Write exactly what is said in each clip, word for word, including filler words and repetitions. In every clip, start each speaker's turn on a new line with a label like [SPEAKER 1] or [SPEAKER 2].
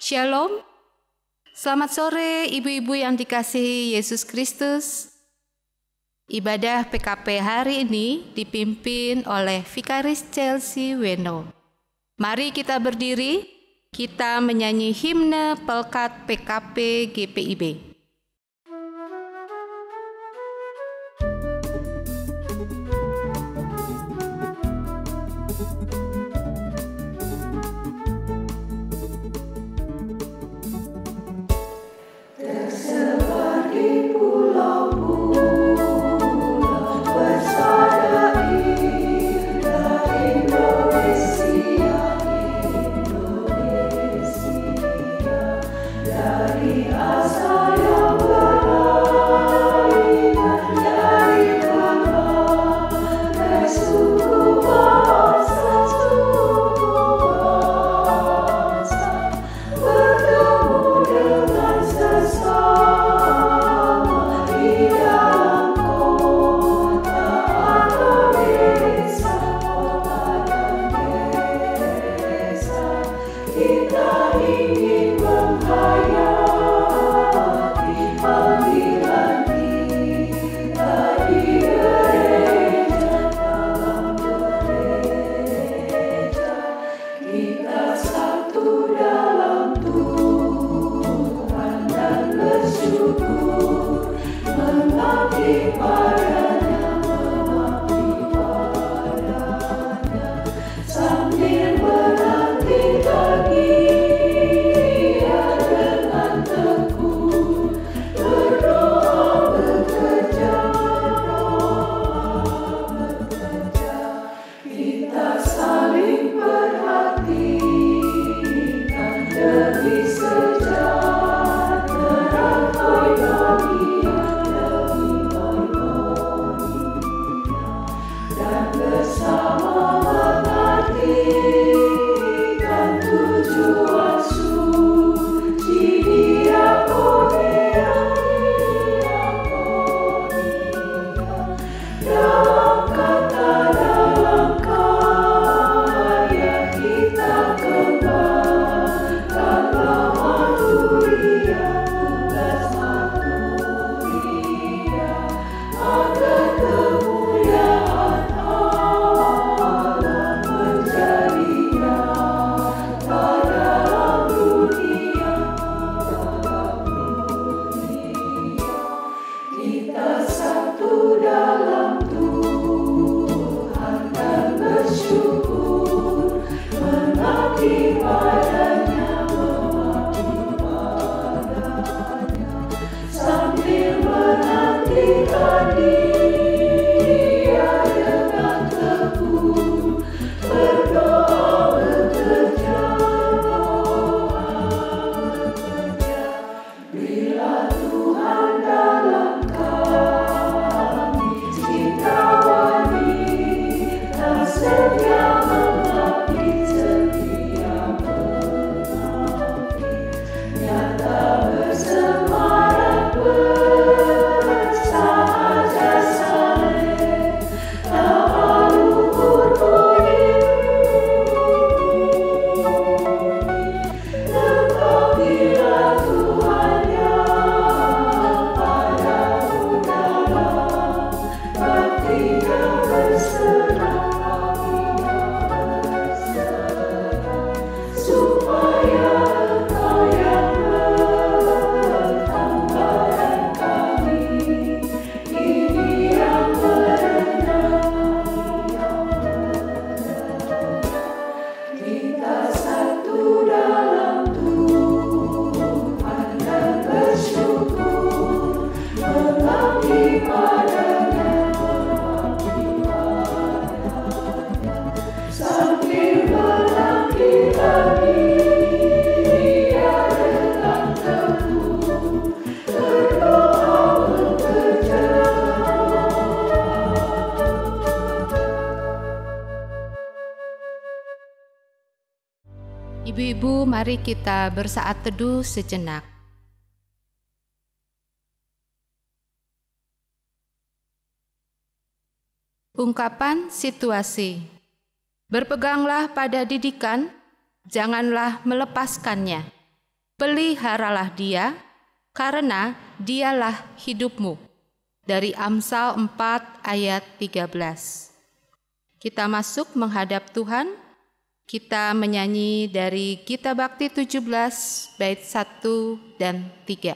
[SPEAKER 1] Shalom, selamat sore ibu-ibu yang dikasihi Yesus Kristus. Ibadah P K P hari ini dipimpin oleh Vikaris Chelsea Weno. Mari kita berdiri, kita menyanyi himne Pelkat P K P G P I B. Ibu-ibu, mari kita bersaat teduh sejenak. Ungkapan situasi. Berpeganglah pada didikan, janganlah melepaskannya. peliharalah dia, karena dialah hidupmu. Dari Amsal empat ayat tiga belas. Kita masuk menghadap Tuhan. Kita menyanyi dari Gita Bakti tujuh belas bait satu dan tiga.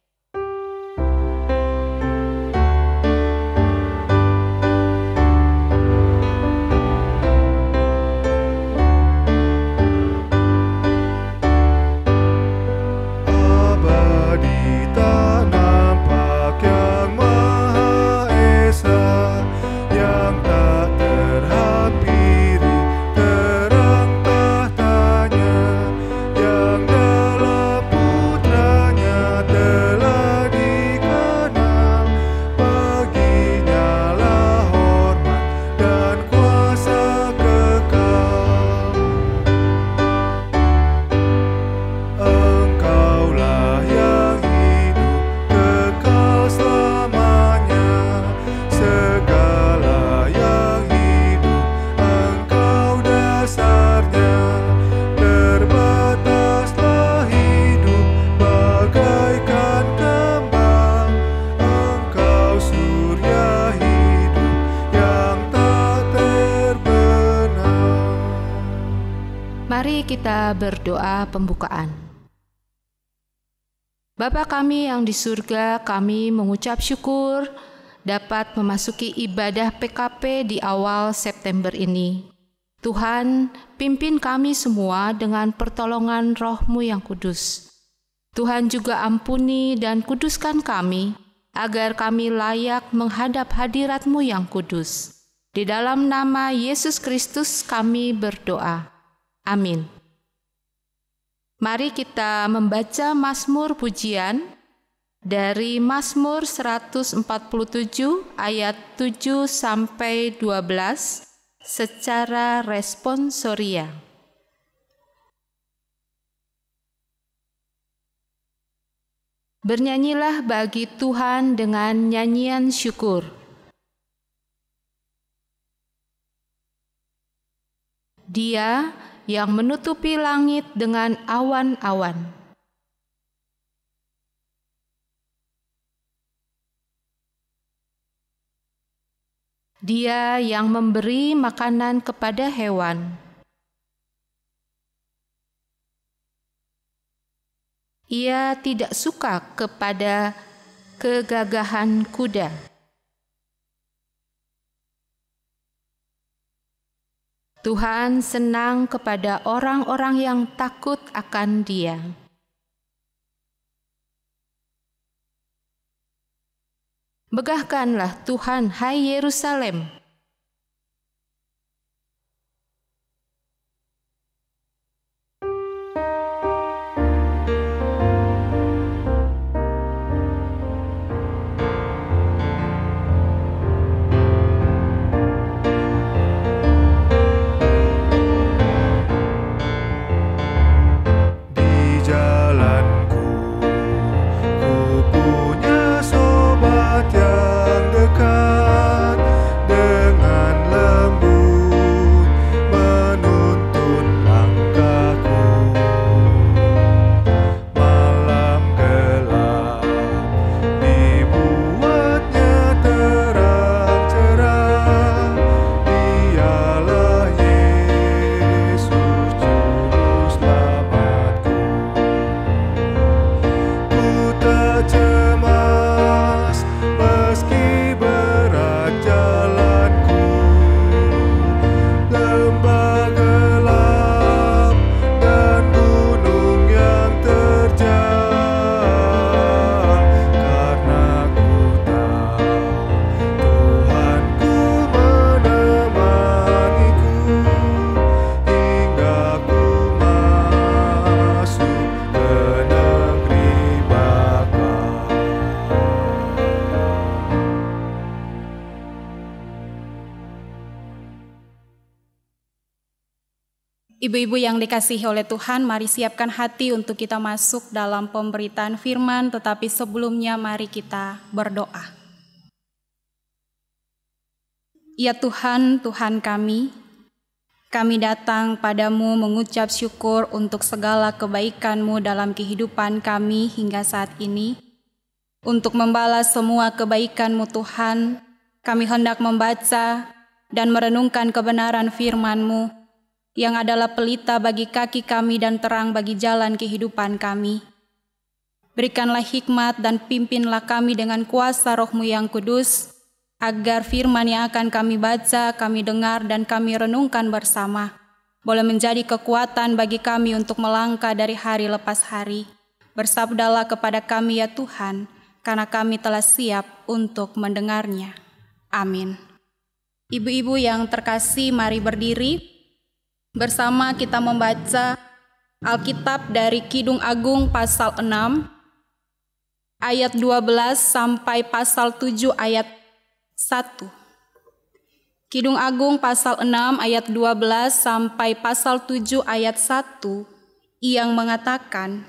[SPEAKER 1] Mari kita berdoa pembukaan. Bapa kami yang di surga, kami mengucap syukur dapat memasuki ibadah P K P di awal September ini. Tuhan, pimpin kami semua dengan pertolongan Roh-Mu yang kudus. Tuhan juga ampuni dan kuduskan kami, agar kami layak menghadap hadirat-Mu yang kudus. Di dalam nama Yesus Kristus kami berdoa. Amin. Mari kita membaca Mazmur pujian dari Mazmur seratus empat puluh tujuh ayat tujuh sampai dua belas secara responsoria. Bernyanyilah bagi Tuhan dengan nyanyian syukur. Dia yang menutupi langit dengan awan-awan. Dia yang memberi makanan kepada hewan. Ia tidak suka kepada kegagahan kuda. Tuhan senang kepada orang-orang yang takut akan Dia. Megahkanlah Tuhan, hai Yerusalem.
[SPEAKER 2] Ibu-ibu yang dikasihi oleh Tuhan, mari siapkan hati untuk kita masuk dalam pemberitaan firman, tetapi sebelumnya mari kita berdoa. Ya Tuhan, Tuhan kami, Kami datang padamu mengucap syukur untuk segala kebaikan-Mu dalam kehidupan kami hingga saat ini. Untuk membalas semua kebaikan-Mu Tuhan, kami hendak membaca dan merenungkan kebenaran firman-Mu yang adalah pelita bagi kaki kami dan terang bagi jalan kehidupan kami. Berikanlah hikmat dan pimpinlah kami dengan kuasa Roh-Mu yang kudus, agar firman yang akan kami baca, kami dengar, dan kami renungkan bersama boleh menjadi kekuatan bagi kami untuk melangkah dari hari lepas hari. Bersabdalah kepada kami ya Tuhan, karena kami telah siap untuk mendengarnya. Amin. Ibu-ibu yang terkasih, mari berdiri. Bersama kita membaca Alkitab dari Kidung Agung pasal enam, ayat dua belas sampai pasal tujuh ayat satu. Kidung Agung pasal enam ayat dua belas sampai pasal tujuh ayat satu yang mengatakan,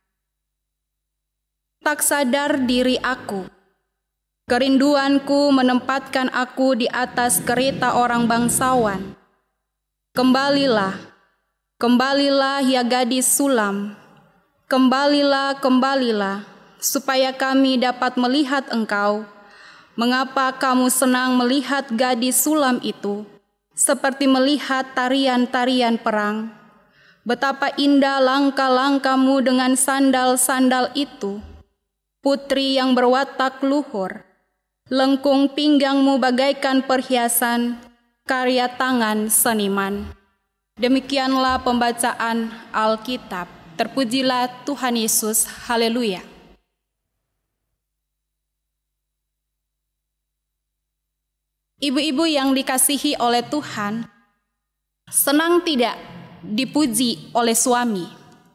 [SPEAKER 2] tak sadar diri aku, kerinduanku menempatkan aku di atas kereta orang bangsawan. Kembalilah, kembalilah ya gadis Sulam, kembalilah, kembalilah, supaya kami dapat melihat engkau. Mengapa kamu senang melihat gadis Sulam itu, seperti melihat tarian-tarian perang? Betapa indah langkah-langkahmu dengan sandal-sandal itu, putri yang berwatak luhur. Lengkung pinggangmu bagaikan perhiasan, karya tangan seniman. Demikianlah pembacaan Alkitab. Terpujilah Tuhan Yesus. Haleluya. Ibu-ibu yang dikasihi oleh Tuhan, senang tidak dipuji oleh suami?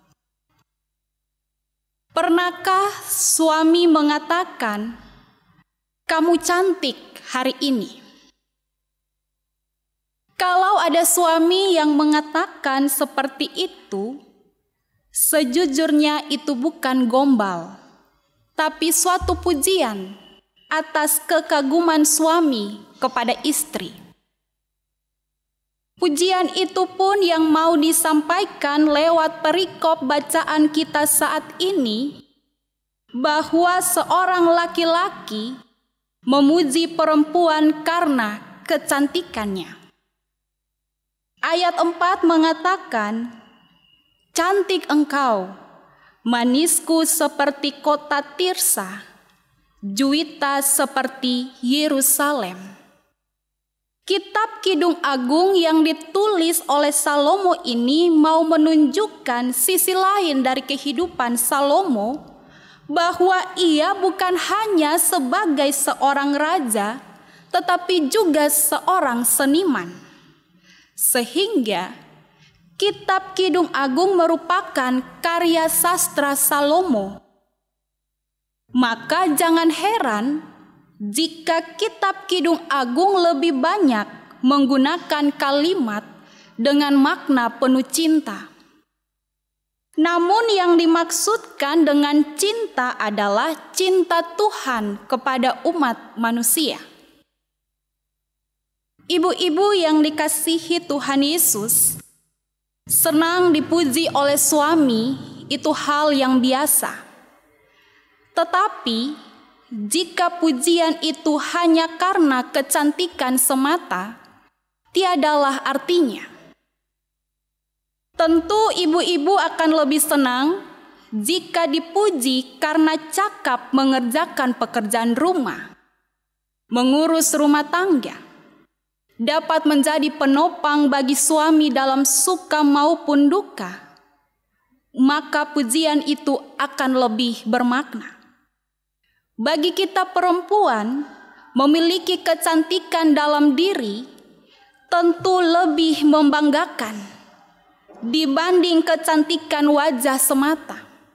[SPEAKER 2] Pernahkah suami mengatakan, "Kamu cantik hari ini"? Kalau ada suami yang mengatakan seperti itu, sejujurnya itu bukan gombal, tapi suatu pujian atas kekaguman suami kepada istri. Pujian itu pun yang mau disampaikan lewat perikop bacaan kita saat ini, bahwa seorang laki-laki memuji perempuan karena kecantikannya. Ayat empat mengatakan, cantik engkau, manisku seperti kota Tirsa, Juwita seperti Yerusalem. Kitab Kidung Agung yang ditulis oleh Salomo ini mau menunjukkan sisi lain dari kehidupan Salomo, bahwa ia bukan hanya sebagai seorang raja, tetapi juga seorang seniman. Sehingga Kitab Kidung Agung merupakan karya sastra Salomo. Maka jangan heran jika Kitab Kidung Agung lebih banyak menggunakan kalimat dengan makna penuh cinta. Namun yang dimaksudkan dengan cinta adalah cinta Tuhan kepada umat manusia. Ibu-ibu yang dikasihi Tuhan Yesus, senang dipuji oleh suami itu hal yang biasa. Tetapi jika pujian itu hanya karena kecantikan semata, tiadalah artinya. Tentu ibu-ibu akan lebih senang jika dipuji karena cakap mengerjakan pekerjaan rumah, mengurus rumah tangga, dapat menjadi penopang bagi suami dalam suka maupun duka, maka pujian itu akan lebih bermakna. Bagi kita perempuan, memiliki kecantikan dalam diri tentu lebih membanggakan dibanding kecantikan wajah semata.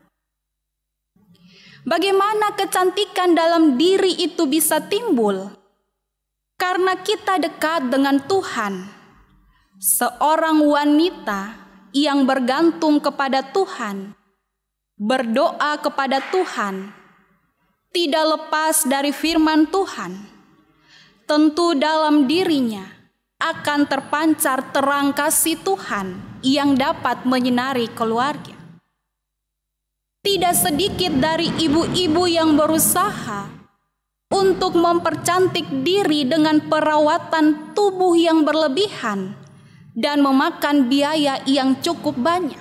[SPEAKER 2] Bagaimana kecantikan dalam diri itu bisa timbul? Karena kita dekat dengan Tuhan. Seorang wanita yang bergantung kepada Tuhan, berdoa kepada Tuhan, tidak lepas dari firman Tuhan. Tentu dalam dirinya akan terpancar terang kasih Tuhan yang dapat menyinari keluarga. Tidak sedikit dari ibu-ibu yang berusaha untuk mempercantik diri dengan perawatan tubuh yang berlebihan dan memakan biaya yang cukup banyak.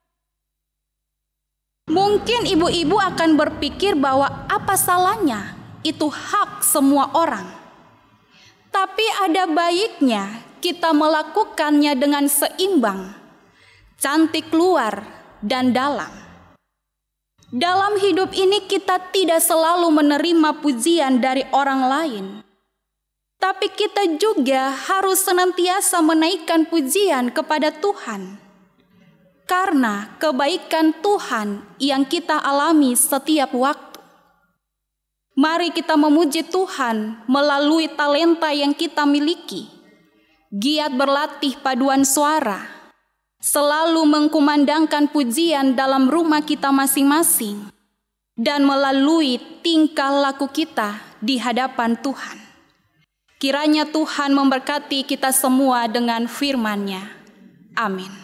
[SPEAKER 2] Mungkin ibu-ibu akan berpikir bahwa apa salahnya, itu hak semua orang. Tapi ada baiknya kita melakukannya dengan seimbang, cantik luar dan dalam. Dalam hidup ini kita tidak selalu menerima pujian dari orang lain, tapi kita juga harus senantiasa menaikkan pujian kepada Tuhan, karena kebaikan Tuhan yang kita alami setiap waktu. Mari kita memuji Tuhan melalui talenta yang kita miliki, giat berlatih paduan suara, selalu mengkumandangkan pujian dalam rumah kita masing-masing, dan melalui tingkah laku kita di hadapan Tuhan. Kiranya Tuhan memberkati kita semua dengan firman-Nya. Amin.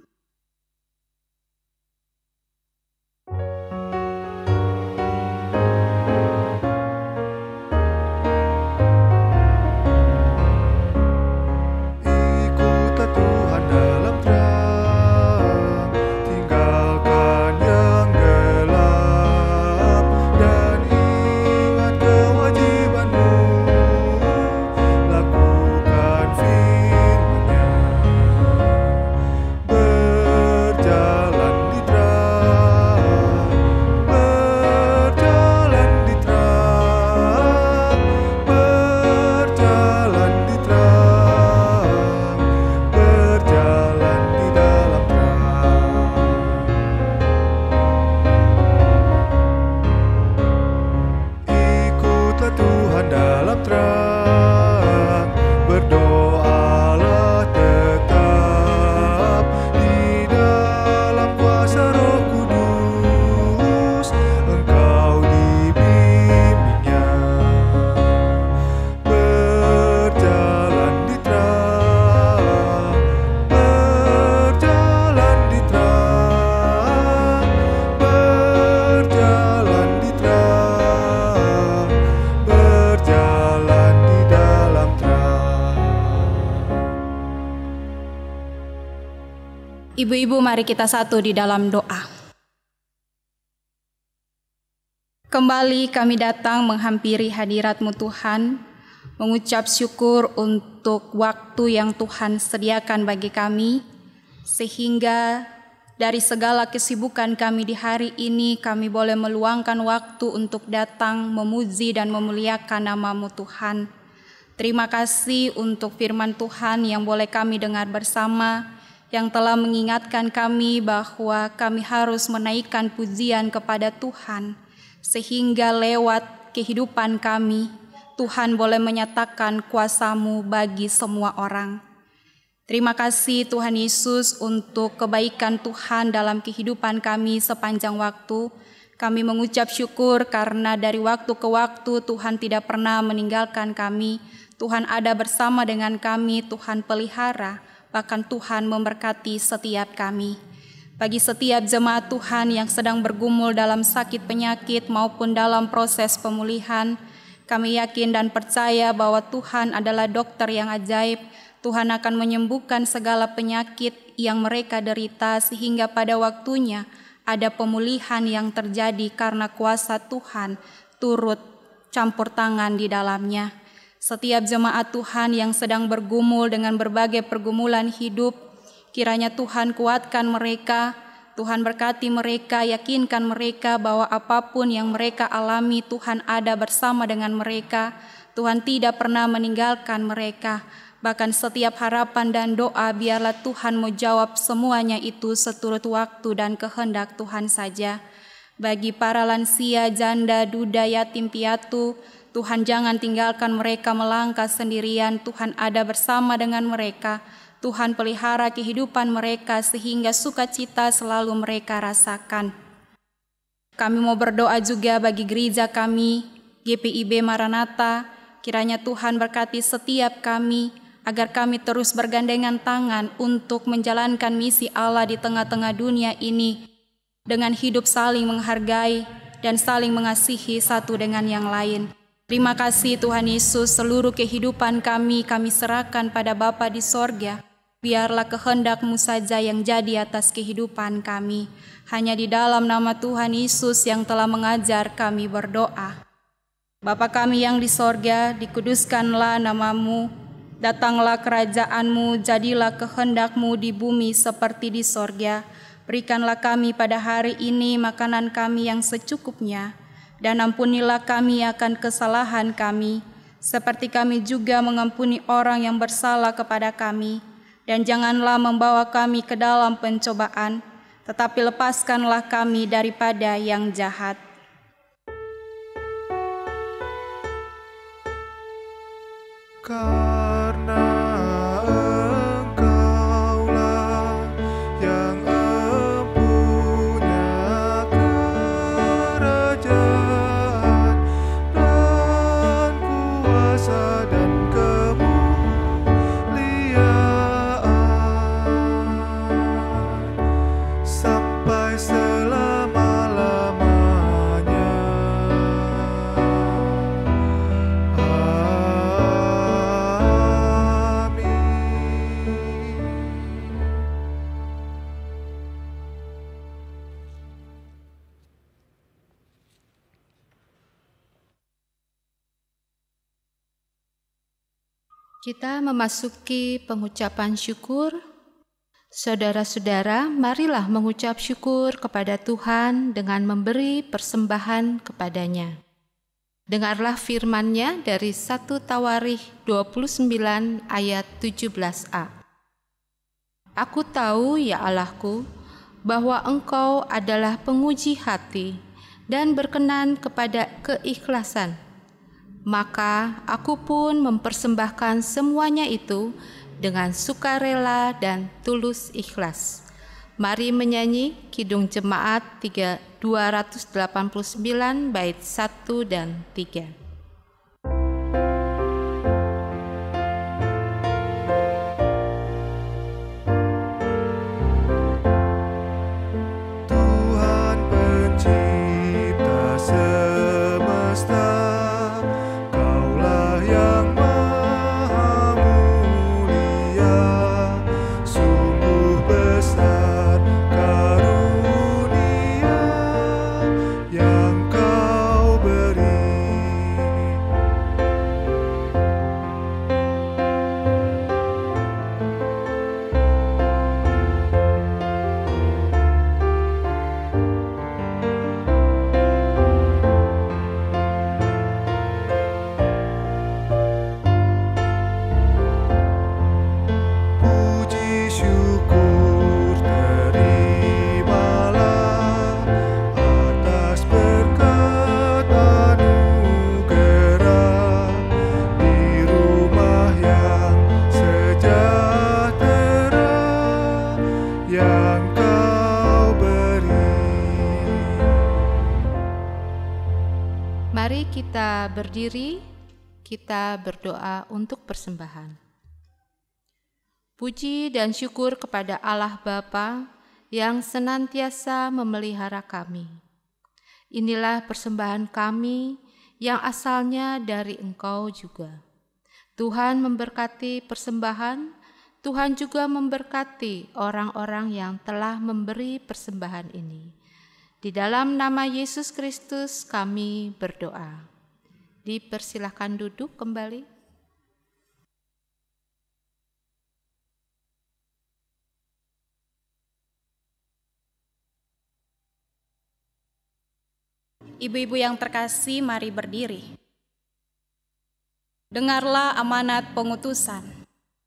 [SPEAKER 2] Ibu-ibu, mari kita satu di dalam doa. Kembali kami datang menghampiri hadirat-Mu Tuhan, mengucap syukur untuk waktu yang Tuhan sediakan bagi kami, sehingga dari segala kesibukan kami di hari ini, kami boleh meluangkan waktu untuk datang memuji dan memuliakan nama-Mu Tuhan. Terima kasih untuk firman Tuhan yang boleh kami dengar bersama, yang telah mengingatkan kami bahwa kami harus menaikkan pujian kepada Tuhan, sehingga lewat kehidupan kami, Tuhan boleh menyatakan kuasa-Mu bagi semua orang. Terima kasih Tuhan Yesus untuk kebaikan Tuhan dalam kehidupan kami sepanjang waktu. Kami mengucap syukur karena dari waktu ke waktu Tuhan tidak pernah meninggalkan kami. Tuhan ada bersama dengan kami, Tuhan pelihara, bahkan Tuhan memberkati setiap kami. Bagi setiap jemaat Tuhan yang sedang bergumul dalam sakit penyakit maupun dalam proses pemulihan, kami yakin dan percaya bahwa Tuhan adalah dokter yang ajaib. Tuhan akan menyembuhkan segala penyakit yang mereka derita, sehingga pada waktunya ada pemulihan yang terjadi karena kuasa Tuhan turut campur tangan di dalamnya. Setiap jemaat Tuhan yang sedang bergumul dengan berbagai pergumulan hidup, kiranya Tuhan kuatkan mereka, Tuhan berkati mereka, yakinkan mereka bahwa apapun yang mereka alami, Tuhan ada bersama dengan mereka. Tuhan tidak pernah meninggalkan mereka. Bahkan setiap harapan dan doa, biarlah Tuhan menjawab semuanya itu seturut waktu dan kehendak Tuhan saja. Bagi para lansia, janda, duda, yatim, piatu, Tuhan jangan tinggalkan mereka melangkah sendirian. Tuhan ada bersama dengan mereka. Tuhan pelihara kehidupan mereka sehingga sukacita selalu mereka rasakan. Kami mau berdoa juga bagi gereja kami, G P I B Maranatha. Kiranya Tuhan berkati setiap kami, agar kami terus bergandengan tangan untuk menjalankan misi Allah di tengah-tengah dunia ini dengan hidup saling menghargai dan saling mengasihi satu dengan yang lain. Terima kasih Tuhan Yesus, seluruh kehidupan kami kami serahkan pada Bapa di sorga. Biarlah kehendak-Mu saja yang jadi atas kehidupan kami. Hanya di dalam nama Tuhan Yesus yang telah mengajar kami berdoa. Bapa kami yang di sorga, dikuduskanlah nama-Mu, datanglah kerajaan-Mu, jadilah kehendak-Mu di bumi seperti di sorga. Berikanlah kami pada hari ini makanan kami yang secukupnya, dan ampunilah kami akan kesalahan kami, seperti kami juga mengampuni orang yang bersalah kepada kami. Dan janganlah membawa kami ke dalam pencobaan, tetapi lepaskanlah kami daripada yang jahat.
[SPEAKER 3] Karena Engkaulah yang empunya kerajaan dan kuasa dan kemuliaan sampai selama-lamanya.
[SPEAKER 1] Kita memasuki pengucapan syukur. Saudara-saudara, marilah mengucap syukur kepada Tuhan dengan memberi persembahan kepadanya. Dengarlah firman-Nya dari satu Tawarikh dua puluh sembilan ayat tujuh belas a. Aku tahu, ya Allahku, bahwa Engkau adalah penguji hati dan berkenan kepada keikhlasan. Maka aku pun mempersembahkan semuanya itu dengan sukarela dan tulus ikhlas. Mari menyanyi Kidung Jemaat dua ratus delapan puluh sembilan bait satu dan tiga.
[SPEAKER 3] Tuhan pencipta semesta, Kaulah yang maha mulia, sungguh besar karunia yang Kau beri. Puji syukur terimalah atas berkat anugerah di rumah yang sejahtera yang Kau beri.
[SPEAKER 1] Mari kita berdiri, kita berdoa untuk persembahan. Puji dan syukur kepada Allah Bapa yang senantiasa memelihara kami. Inilah persembahan kami yang asalnya dari Engkau juga. Tuhan memberkati persembahan, Tuhan juga memberkati orang-orang yang telah memberi persembahan ini. Di dalam nama Yesus Kristus kami berdoa. Dipersilahkan duduk kembali.
[SPEAKER 2] Ibu-ibu yang terkasih, mari berdiri. Dengarlah amanat pengutusan.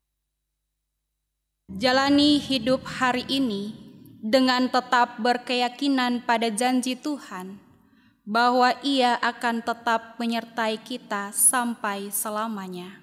[SPEAKER 2] Jalani hidup hari ini dengan tetap berkeyakinan pada janji Tuhan bahwa Ia akan tetap menyertai kita sampai selamanya.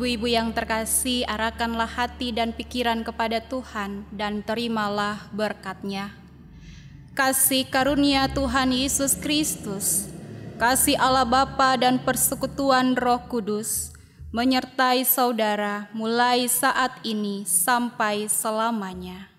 [SPEAKER 2] Ibu-ibu yang terkasih, arahkanlah hati dan pikiran kepada Tuhan dan terimalah berkat-Nya. Kasih karunia Tuhan Yesus Kristus, kasih Allah Bapa dan persekutuan Roh Kudus menyertai saudara mulai saat ini sampai selamanya.